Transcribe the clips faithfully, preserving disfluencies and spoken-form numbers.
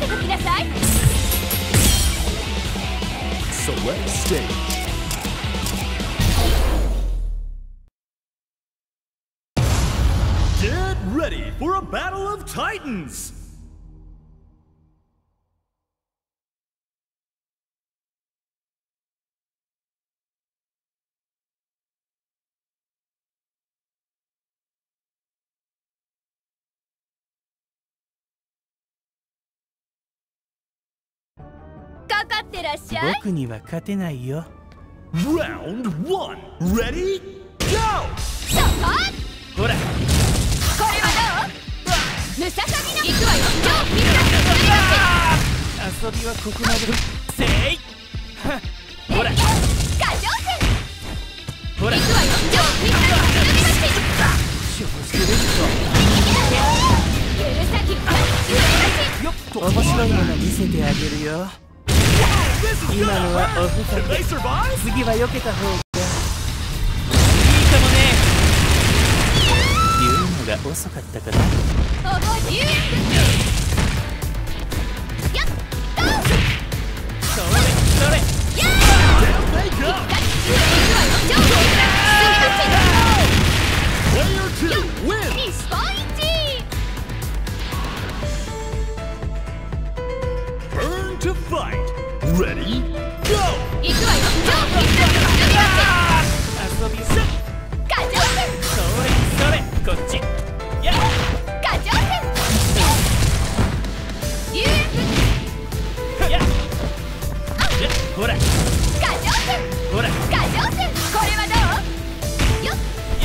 てときなさい。 Select stage. Get ready for a battle of titans! Round one. Ready? Go! ほら、これはどう？ムササビの行くわよ。超みんな遊びはここまで。せい。ほら、過剰点。ほら、行くわよ。超みんな正直ですと。ゆるさき、ゆるさき。面白いもの見せてあげるよ。今のはオフサイド。次は避けた方がいいかもね。言うのが遅かったかな。覚えて言うやっとそれそれやーにポイント Burn to fight! Ready? Go! 行くわよ。遊びす過剰点。それそれこっちや過剰点。ゆうやほら過剰点。ほら過剰点。これはどうよや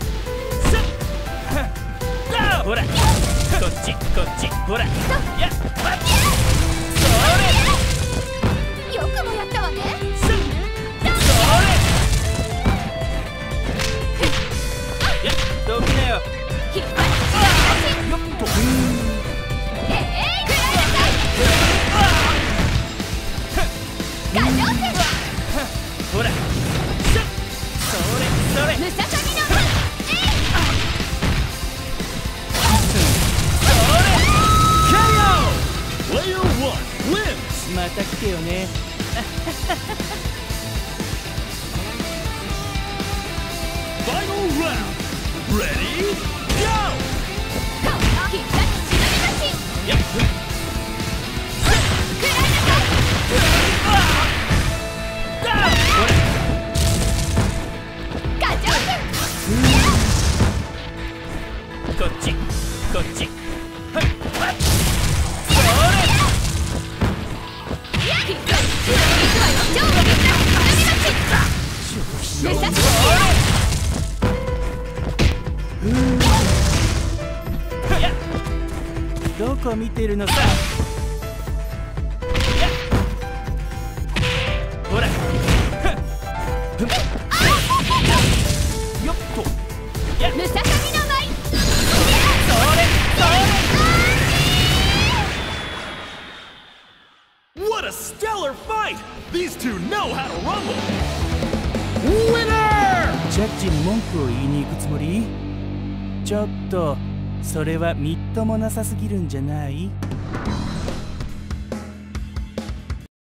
ほらこっちこっちほらやそれよくもやったわね。それやどきなよ。引っ張ってよっとええくらいなさい。ガチョウセほらそれそれムササビのえいそれケーオー! Player one wins! また来てよね。 Final round! Ready? Go! この必殺しのぎ出しやっくらいなさい。ガチョウセこっちこっちはいそれやっ行くわよ。超みんなしのぎ出し目指してどこ見てるのさ。ほらよっとムササビの舞。それそれ What a stellar fight! These two know how to rumble! Winner! ジャッジに文句を言いに行くつもり？ちょっとそれはみっともなさすぎるんじゃない？